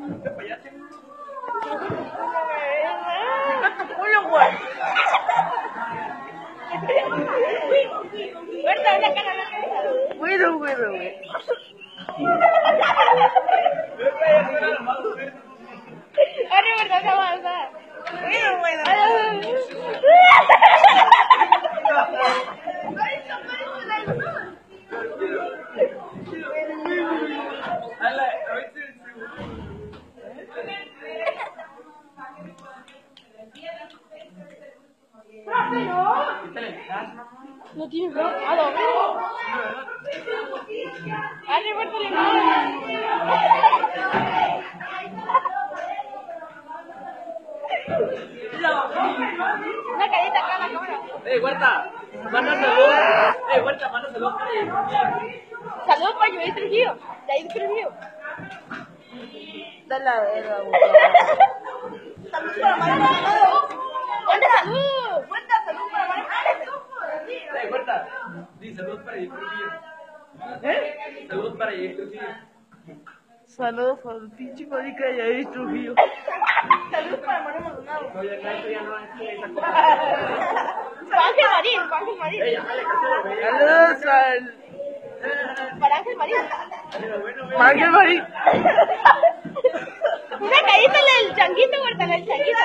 tu culo, güey. Huerta, una cara, una cara. Bueno, güey. Arre, verdad, esa avanza. Bueno. No tiene blog. ¿A dónde? Arre, Huerta, le una carita acá en la cámara. Huerta, manda salud. Huerta, manda salud. Saludos para Joey Trujillo. De ahí de Trujillo. De la verga, Saludos para Mario. ¿Dónde salud? Cuenta salud para Mario. Huerta, di salud para Joey Trujillo. Salud para Joey Trujillo. Saludos para el pinche marica de ahí, Trujillo. Saludos para Mario Maldonado. No, ya no es esa cosa. Para Ángel Marín. Saludos al Para Ángel Marín. Ángel Marín. Una carita en el changuito, Huerta, en el changuito.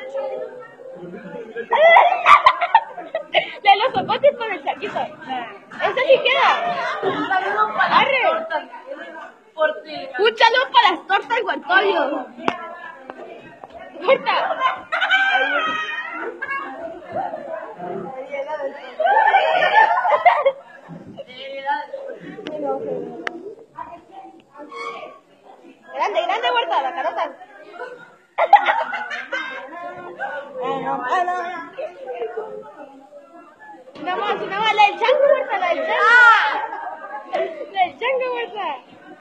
De los sopotes con el changuito. Ese sí queda. Arre. Un saludo para las tortas y guantolio. Huerta. Grande, Huerta, la carota. Una más, la del chango, Huerta, la del chango. La del chango, Huerta.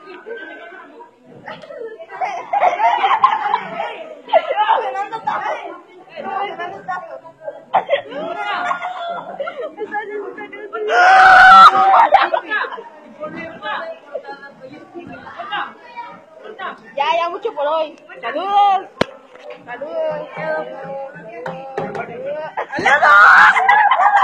Ya mucho por hoy. Saludos. Saludos.